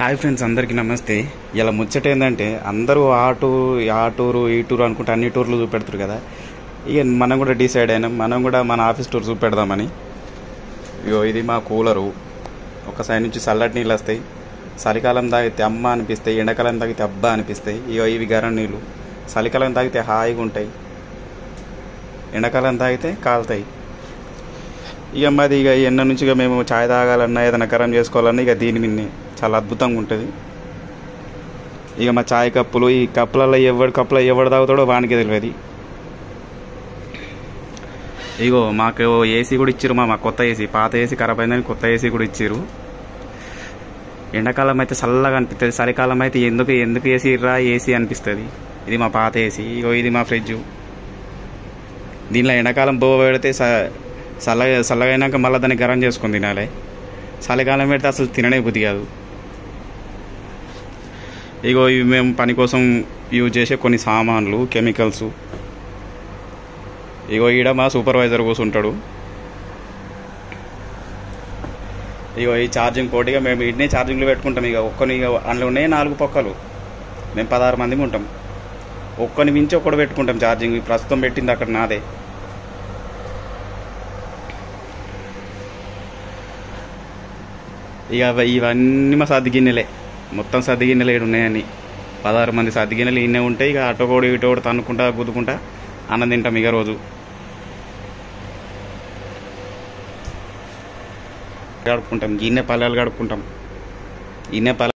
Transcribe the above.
Hi friends, అందరికీ నమస్తే. ఇలా ముచ్చట ఏంటంటే అందరూ ఆ టూరు ఈ టూరు అనుకుంటే అన్ని టూర్లు చూపెడతారు కదా. ఇక మనం కూడా డిసైడ్ అయినాం, మనం కూడా మన ఆఫీస్ టూర్ చూపెడదామని. ఇగో ఇది మా కూలరు. ఒక సైడ్ నుంచి చల్లటి నీళ్ళు వస్తాయి. చలికాలం తాగితే అమ్మ అనిపిస్తాయి, ఎండాకాలం తాగితే అబ్బా అనిపిస్తాయి. ఇగో ఇవి గరం నీళ్ళు. చలికాలం తాగితే హాయిగా ఉంటాయి, ఎండాకాలం తాగితే కాలుతాయి. ఇక మాది ఇక ఎన్న నుంచి ఇక మేము ఛాయ్ తాగాలన్నా ఏదైనా గరం చేసుకోవాలన్నా ఇక దీని మిన్ని చాలా అద్భుతంగా ఉంటుంది. ఇక మా ఛాయ్ కప్పులు, ఈ కప్పులలో ఎవడు తాగుతాడో వానికి తెలియదు. ఇగో మాకు ఏసీ కూడా ఇచ్చారు, మా కొత్త ఏసీ. పాత ఏసీ ఖరాబ్ అయిందని కొత్త ఏసీ కూడా ఇచ్చారు. ఎండాకాలం అయితే చల్లగా అనిపిస్తుంది, చలికాలం అయితే ఎందుకు ఏసీ అనిపిస్తుంది. ఇది మా పాత ఏసీ. ఇగో ఇది మా ఫ్రిడ్జ్. దీనిలో ఎండాకాలం బోవ పెడితే చల్లగైనాక మళ్ళీ దాన్ని గరం చేసుకొని తినాలి. చలికాలం పెడితే అసలు తిననే బుద్ధి కాదు. ఇగో ఇవి మేము పని కోసం యూజ్ చేసే కొన్ని సామాన్లు, కెమికల్స్. ఇగో ఈడ మా సూపర్వైజర్ కూర్చుంటాడు. ఇగో ఈ ఛార్జింగ్ పోటీగా మేము ఈడనే ఛార్జింగ్లు పెట్టుకుంటాం. ఇక అందులో ఉన్నాయి 4 పక్కలు. మేము 16 మందికి ఉంటాం. ఒక్కని మించి ఒక్కడు పెట్టుకుంటాం ఛార్జింగ్. ప్రస్తుతం పెట్టింది అక్కడ నాదే. ఇక ఇవన్నీ మా సర్ది గిన్నెలే, మొత్తం సర్ది గిన్నెలు ఏడు ఉన్నాయని. 16 మంది సర్ది గిన్నెలు ఇన్నే ఉంటాయి. ఇక అటోకోడు ఇటోడు తన్నుకుంటా గుద్దుకుంటా అన్నం తింటాం. ఇక రోజు గడుపుకుంటాం, గిన్నె పల్లెలు గడుపుకుంటాం.